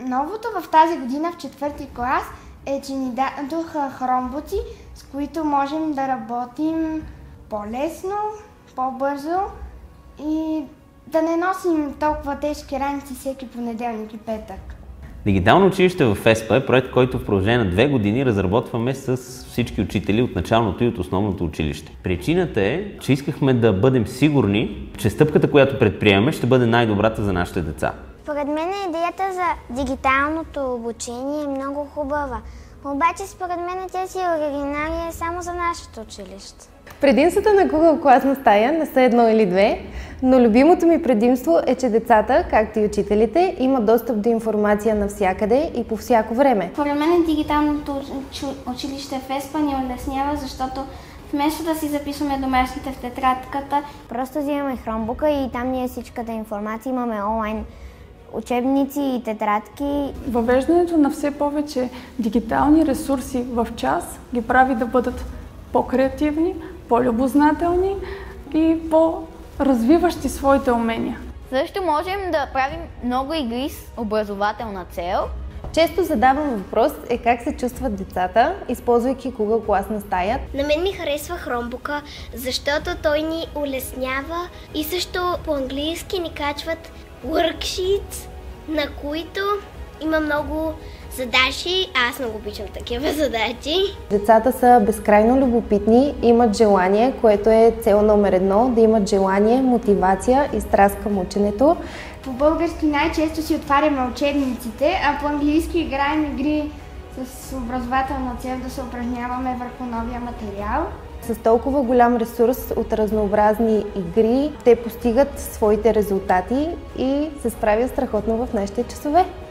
Новото в тази година в 4-ти клас е, че ни дадоха хромботи, с които можем да работим по-лесно, по-бързо и да не носим толкова тежки раници всеки понеделник и петък. Дигитално училище в ЕСПА е проект, който в продължение на 2 години разработваме с всички учители от началното и от основното училище. Причината е, че искахме да бъдем сигурни, че стъпката, която предприемаме, ще бъде най-добрата за нашите деца. Според мен идеята за дигиталното обучение е много хубава, обаче според мен тя си оригинална само за нашето училище. Предимствата на Google класна стая не са едно или две, но любимото ми предимство е, че децата, както и учителите, имат достъп до информация навсякъде и по всяко време. Според мен дигиталното училище в ЕСПА ни улеснява, защото вместо да си записваме домашните в тетрадката, просто взимаме хромбука и там ни е всичката информация, имаме онлайн учебници и тетрадки. Въвеждането на все повече дигитални ресурси в час ги прави да бъдат по-креативни, по-любознателни и по-развиващи своите умения. Също можем да правим много игри с образователна цел. Често задавам въпрос как се чувстват децата, използвайки Google класна стая. На мен ми харесва хромбука, защото той ни улеснява и също по-английски ни качват worksheets, на които има много задачи. Аз много обичам такива задачи. Децата са безкрайно любопитни, имат желание, което е цел номер 1, да имат желание, мотивация и страст към ученето. По български най-често си отваряме учебниците, а по английски играем игри с образователна цел да се упражняваме върху новия материал. С толкова голям ресурс от разнообразни игри, те постигат своите резултати и се справят страхотно в нашите часове.